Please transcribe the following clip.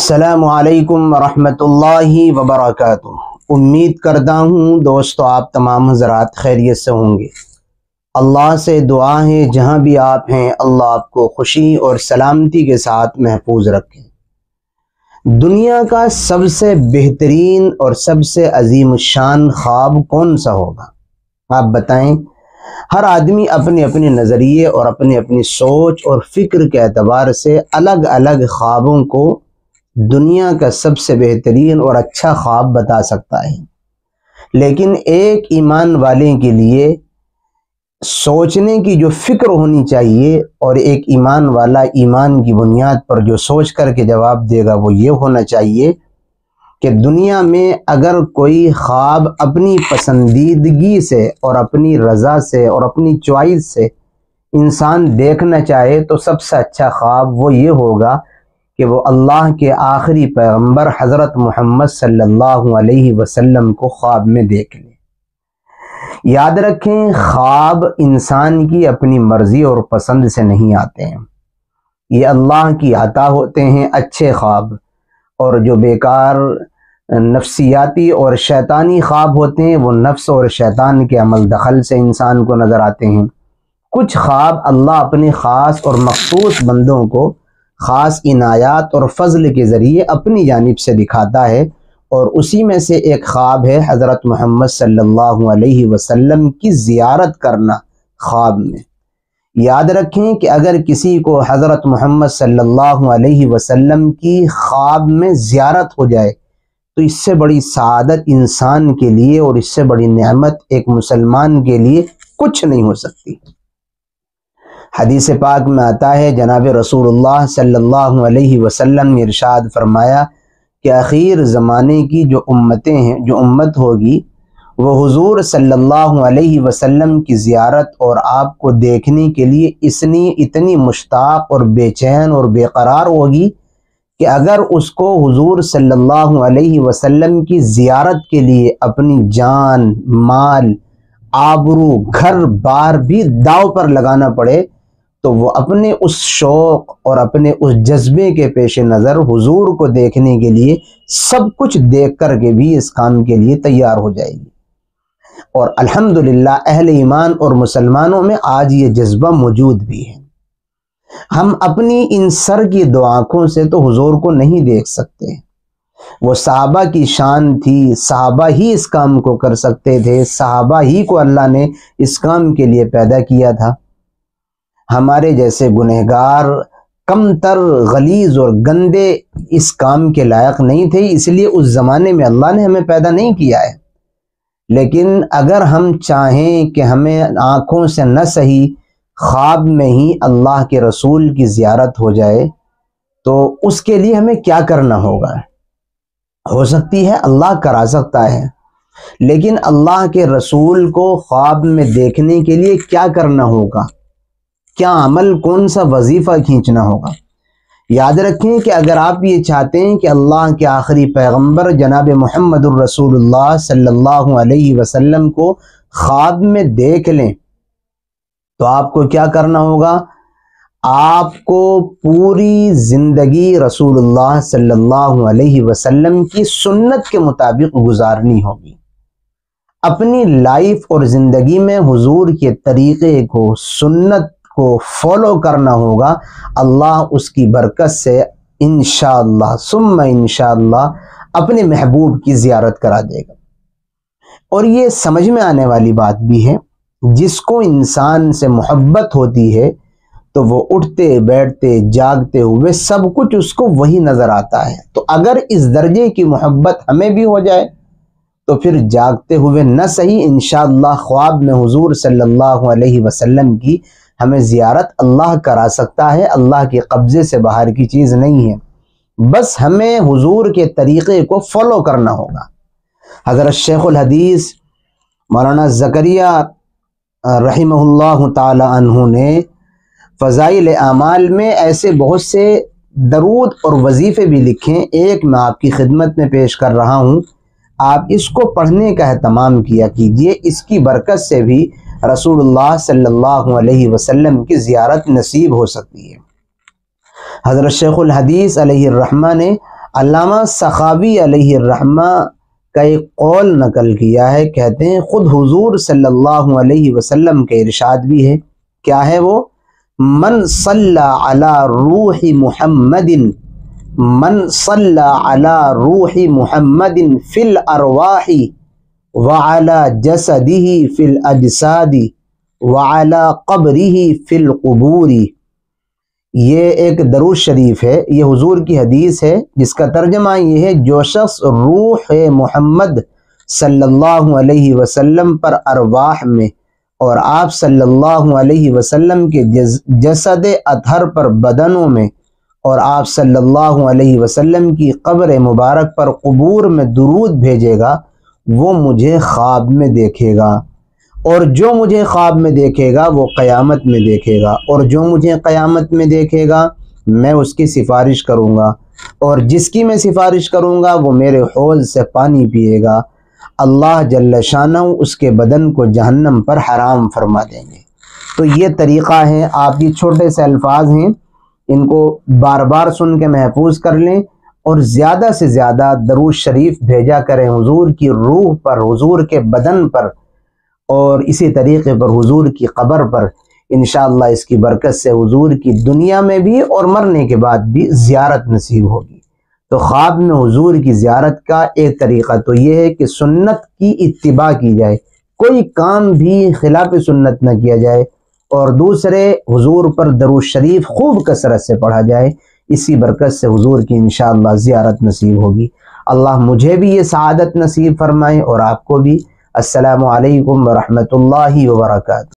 السلام علیکم ورحمۃ اللہ وبرکاتہ۔ امید کرتا ہوں دوستو آپ تمام حضرات خیریت سے ہوں گے۔ اللہ سے دعا ہے جہاں بھی آپ ہیں اللہ آپ کو خوشی اور سلامتی کے ساتھ محفوظ رکھیں۔ دنیا کا سب سے بہترین اور سب سے عظیم الشان خواب کون سا ہوگا؟ آپ بتائیں۔ ہر آدمی اپنے اپنے نظریے اور اپنی اپنی سوچ اور فکر کے اعتبار سے الگ الگ خوابوں کو دنیا کا سب سے بہترین اور اچھا خواب بتا سکتا ہے، لیکن ایک ایمان والے کے لیے سوچنے کی جو فکر ہونی چاہیے اور ایک ایمان والا ایمان کی بنیاد پر جو سوچ کر کے جواب دے گا وہ یہ ہونا چاہیے کہ دنیا میں اگر کوئی خواب اپنی پسندیدگی سے اور اپنی رضا سے اور اپنی چوائس سے انسان دیکھنا چاہے تو سب سے اچھا خواب وہ یہ ہوگا کہ وہ اللہ کے آخری پیغمبر حضرت محمد صلی اللہ علیہ وسلم کو خواب میں دیکھ لے۔ یاد رکھیں، خواب انسان کی اپنی مرضی اور پسند سے نہیں آتے ہیں، یہ اللہ کی عطا ہوتے ہیں اچھے خواب، اور جو بیکار نفسیاتی اور شیطانی خواب ہوتے ہیں وہ نفس اور شیطان کے عمل دخل سے انسان کو نظر آتے ہیں۔ کچھ خواب اللہ اپنے خاص اور مخصوص بندوں کو خاص عنایات اور فضل کے ذریعے اپنی جانب سے دکھاتا ہے، اور اسی میں سے ایک خواب ہے حضرت محمد صلی اللہ علیہ وسلم کی زیارت کرنا خواب میں۔ یاد رکھیں کہ اگر کسی کو حضرت محمد صلی اللہ علیہ وسلم کی خواب میں زیارت ہو جائے تو اس سے بڑی سعادت انسان کے لیے اور اس سے بڑی نعمت ایک مسلمان کے لیے کچھ نہیں ہو سکتی۔ حدیث پاک میں آتا ہے، جناب رسول اللہ صلی اللہ علیہ وسلم نے ارشاد فرمایا کہ آخر زمانے کی جو امتیں ہیں، جو امت ہوگی، وہ حضور صلی اللہ علیہ وسلم کی زیارت اور آپ کو دیکھنے کے لیے اتنی مشتاق اور بے چین اور بے قرار ہوگی کہ اگر اس کو حضور صلی اللہ علیہ وسلم کی زیارت کے لیے اپنی جان، مال، آبرو، گھر بار بھی داؤ پر لگانا پڑے تو وہ اپنے اس شوق اور اپنے اس جذبے کے پیش نظر حضور کو دیکھنے کے لیے سب کچھ دیکھ کر کے بھی اس کام کے لیے تیار ہو جائے گی۔ اور الحمدللہ اہل ایمان اور مسلمانوں میں آج یہ جذبہ موجود بھی ہے۔ ہم اپنی ان سر کی دو آنکھوں سے تو حضور کو نہیں دیکھ سکتے، وہ صحابہ کی شان تھی، صحابہ ہی اس کام کو کر سکتے تھے، صحابہ ہی کو اللہ نے اس کام کے لیے پیدا کیا تھا۔ ہمارے جیسے گنہگار کم تر، غلیظ اور گندے اس کام کے لائق نہیں تھے، اس لیے اس زمانے میں اللہ نے ہمیں پیدا نہیں کیا ہے۔ لیکن اگر ہم چاہیں کہ ہمیں آنکھوں سے نہ صحیح خواب میں ہی اللہ کے رسول کی زیارت ہو جائے تو اس کے لیے ہمیں کیا کرنا ہوگا؟ ہو سکتی ہے اللہ کرا سکتا ہے، لیکن اللہ کے رسول کو خواب میں دیکھنے کے لیے کیا کرنا ہوگا؟ کیا عمل، کون سا وظیفہ کھینچنا ہوگا؟ یاد رکھیں کہ اگر آپ یہ چاہتے ہیں کہ اللہ کے آخری پیغمبر جناب محمد الرسول اللہ صلی اللہ علیہ وسلم کو خواب میں دیکھ لیں تو آپ کو کیا کرنا ہوگا؟ آپ کو پوری زندگی رسول اللہ صلی اللہ علیہ وسلم کی سنت کے مطابق گزارنی ہوگی۔ اپنی لائف اور زندگی میں حضور کے طریقے کو، سنت کو فالو کرنا ہوگا۔ اللہ اس کی برکت سے انشاءاللہ ثم انشاءاللہ اپنے محبوب کی زیارت کرا دے گا۔ اور یہ سمجھ میں آنے والی بات بھی ہے، جس کو انسان سے محبت ہوتی ہے تو وہ اٹھتے بیٹھتے جاگتے ہوئے سب کچھ اس کو وہی نظر آتا ہے۔ تو اگر اس درجے کی محبت ہمیں بھی ہو جائے تو پھر جاگتے ہوئے نہ صحیح انشاءاللہ خواب میں حضور صلی اللہ علیہ وسلم کی ہمیں زیارت اللہ کرا سکتا ہے۔ اللہ کے قبضے سے باہر کی چیز نہیں ہے، بس ہمیں حضور کے طریقے کو فالو کرنا ہوگا۔ حضرت شیخ الحدیث مولانا زکریا رحمہ اللہ تعالی عنہ نے فضائل اعمال میں ایسے بہت سے درود اور وظیفے بھی لکھیں، ایک میں آپ کی خدمت میں پیش کر رہا ہوں، آپ اس کو پڑھنے کا اہتمام کیا کیجئے، اس کی برکت سے بھی رسول اللہ صلی اللہ علیہ وسلم کی زیارت نصیب ہو سکتی ہے۔ حضرت شیخ الحدیث علیہ الرحمہ نے علامہ سخاوی علیہ الرحمہ کا ایک قول نقل کیا ہے، کہتے ہیں خود حضور صلی اللہ علیہ وسلم کے ارشاد بھی ہے، کیا ہے وہ؟ من صلی علی روح محمد، من صلی علی روح محمد فی الارواح وعلی جسدہ فی الاجساد وعلی قبرہ فی القبور۔ یہ ایک درود شریف ہے، یہ حضور کی حدیث ہے جس کا ترجمہ یہ ہے، جو شخص روح محمد صلی اللہ علیہ وسلم پر ارواح میں اور آپ صلی اللہ علیہ وسلم کے جسد اطہر پر بدنوں میں اور آپ صلی اللہ علیہ وسلم کی قبر مبارک پر قبور میں درود بھیجے گا، وہ مجھے خواب میں دیکھے گا، اور جو مجھے خواب میں دیکھے گا وہ قیامت میں دیکھے گا، اور جو مجھے قیامت میں دیکھے گا میں اس کی سفارش کروں گا، اور جس کی میں سفارش کروں گا وہ میرے حوض سے پانی پیے گا، اللہ جل شانہ اس کے بدن کو جہنم پر حرام فرما دیں گے۔ تو یہ طریقہ ہے، آپ یہ چھوٹے سے الفاظ ہیں، ان کو بار بار سن کے محفوظ کر لیں، اور زیادہ سے زیادہ درود شریف بھیجا کریں حضور کی روح پر، حضور کے بدن پر، اور اسی طریقے پر حضور کی قبر پر۔ انشاءاللہ اس کی برکت سے حضور کی دنیا میں بھی اور مرنے کے بعد بھی زیارت نصیب ہوگی۔ تو خواب میں حضور کی زیارت کا ایک طریقہ تو یہ ہے کہ سنت کی اتباع کی جائے، کوئی کام بھی خلاف سنت نہ کیا جائے، اور دوسرے حضور پر درود شریف خوب کثرت سے پڑھا جائے، اسی برکت سے حضور کی انشاءاللہ زیارت نصیب ہوگی۔ اللہ مجھے بھی یہ سعادت نصیب فرمائے اور آپ کو بھی۔ السلام علیکم ورحمۃ اللہ وبرکاتہ۔